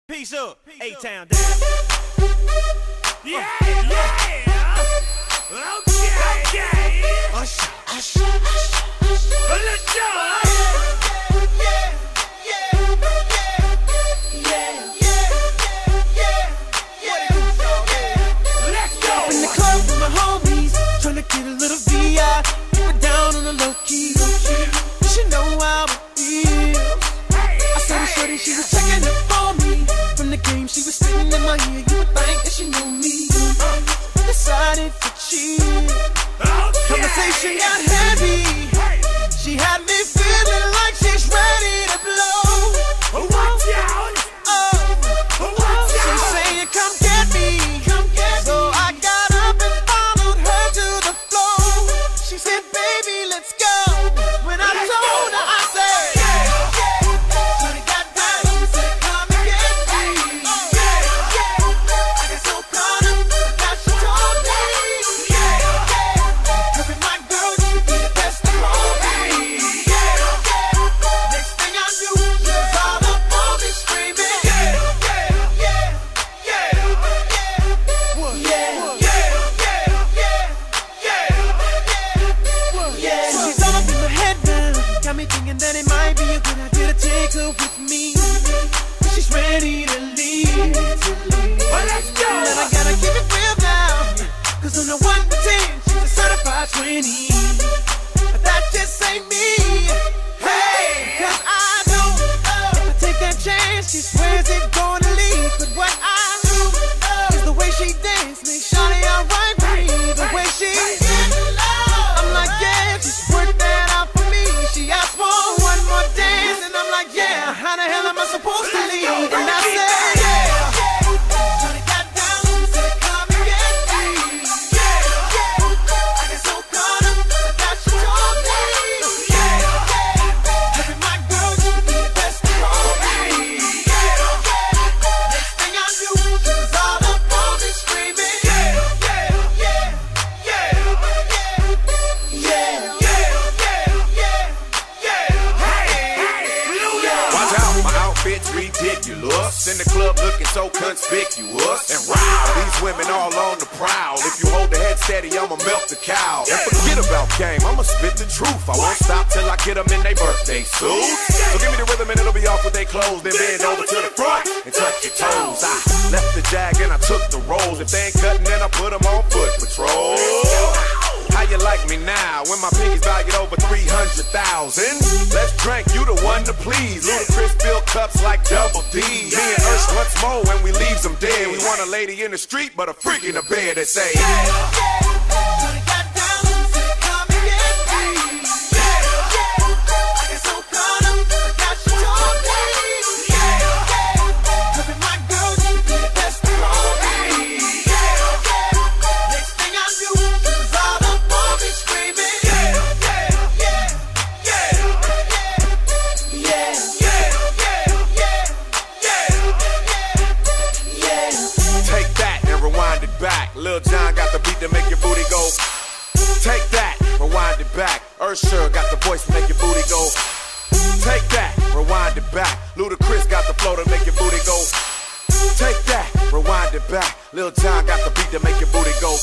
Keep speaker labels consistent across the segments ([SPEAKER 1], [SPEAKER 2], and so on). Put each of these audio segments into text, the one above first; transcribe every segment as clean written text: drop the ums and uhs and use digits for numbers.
[SPEAKER 1] Peace up, A-Town down.
[SPEAKER 2] Yeah, yeah. Okay.
[SPEAKER 1] Usher, usher, usher.
[SPEAKER 2] Let's go.
[SPEAKER 1] In the club with my homies, tryna get a little VI. Keep it down on the low key. You should know how it feels. I saw the shorty, she was checking up on me. From the game, she was spitting in my ear. You would think that she knew me. Decided to cheat. Conversation got heavy. She had me feeling like she's ready to blow.
[SPEAKER 2] Watch out.
[SPEAKER 1] She's saying, come get me. So I got up and followed her to the floor. She said, baby, let's go. When I told her, I said, shorty got down, said, come and get me. I got so caught up that she told me, her and my girl, you should be the best of all me. Next thing I knew, she was all up on me screaming. She's all up in my head now, got me thinking that it might be a good idea to take her with me. She's ready to leave.
[SPEAKER 2] Let's go.
[SPEAKER 1] And I gotta keep it real now, cause on the 1 to 10, she's a certified 20. But that just ain't me. Hey, cause I know if I take that chance, she swears it's gonna leave. But what I know is the way she dance makes shawty alright with me. The way she I'm like, yeah, just work that out for me. She asked for one more dance, and I'm like, yeah, how the hell am I supposed to leave? And I said, shawty got down, said, come and get me. I got so caught up that she told me, her and my girl, you should be the best of all me. Next thing I knew, she was all up on me screaming.
[SPEAKER 3] Watch out, my outfit's ridiculous. In the club looking so conspicuous. And wow, these women all on the prowl. If you hold the head steady, I'ma melt the cow. And forget about game, I'ma spit the truth. I won't stop till I get them in their birthday suits. So give me the rhythm and it'll be off with their clothes. Then bend over to the front and touch your toes. I left the jag and I took the rolls. If they ain't cutting, then I put them on foot patrol. How you like me now when my pinkies valued over 300,000? Let's drink, you the one to please. Ludacris fill cups like Double D. Me and Ursh once more when we leaves them dead. We want a lady in the street, but a freak in the bed that say,
[SPEAKER 1] Shorty got down, said, come and get me. I got so caught up that she told me, her and my girl, you should be the best of all me. Next thing I knew, she was all up on me screaming.
[SPEAKER 3] take that and rewind it back. Lil Jon got the beat to make your booty go. Take that, rewind it back. Usher got the voice to make your booty go. Take that, rewind it back. Ludacris got the flow to make your booty go. Take that, rewind it back. Lil Jon got the beat to make your booty go.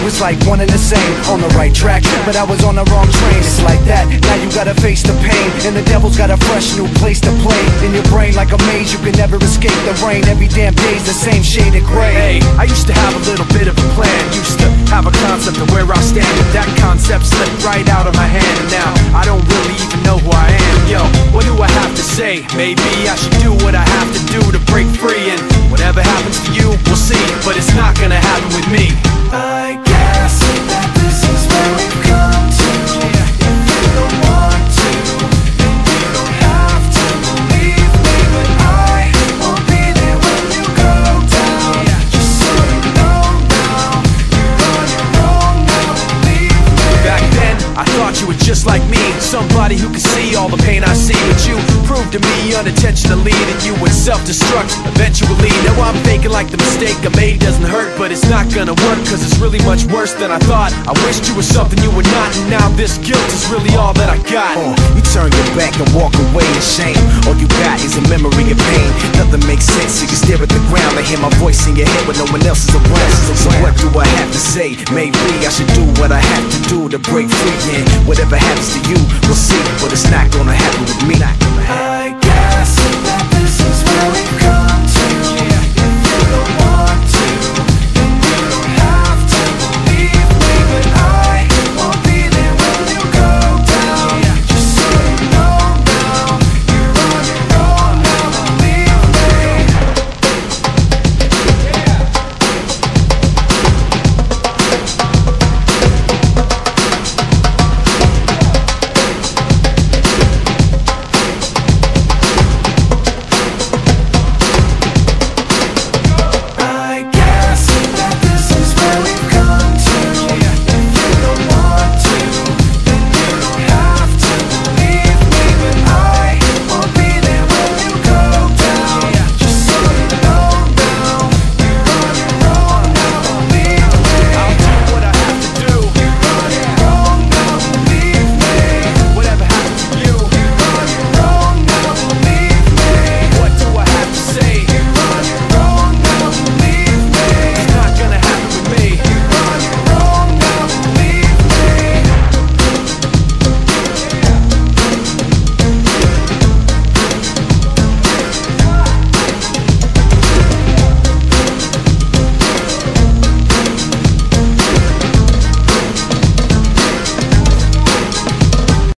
[SPEAKER 4] was like one and the same. On the right track, but I was on the wrong train. It's like that, now you gotta face the pain. And the devil's got a fresh new place to play. In your brain like a maze, you can never escape the rain. Every damn day's the same shade of gray.
[SPEAKER 5] Hey, I used to have a little bit of a plan. Used to have a concept of where I stand, but that concept slipped right out of my hand. And now I don't really even know who I am. Yo, what do I have to say? Maybe I should do what I have to do to break free. And whatever happens to you, we'll see. But it's not gonna happen with me.
[SPEAKER 1] I guess that this is where we've come to. If you don't want to, then you don't have to believe me. But I won't be there when you go down. Just so you know now, you're on your own now, believe me.
[SPEAKER 5] Back then, I thought you were just like me, somebody who could see all the pain I see. But you proved to me unintentionally that you would self-destruct eventually. Now I'm thinking like the mistake I made doesn't hurt, but it's not gonna work, cause it's really much worse than I thought. I wished you were something you were not, and now this guilt is really all that I got.
[SPEAKER 4] You turn your back and walk away in shame. All you got is a memory of pain. Nothing makes sense, so you stare at the ground. I hear my voice in your head when no one else is around. So what do I have to say? Maybe I should do what I have to do to break free. And whatever happens to you, we'll see. But it's not gonna happen with me.
[SPEAKER 1] I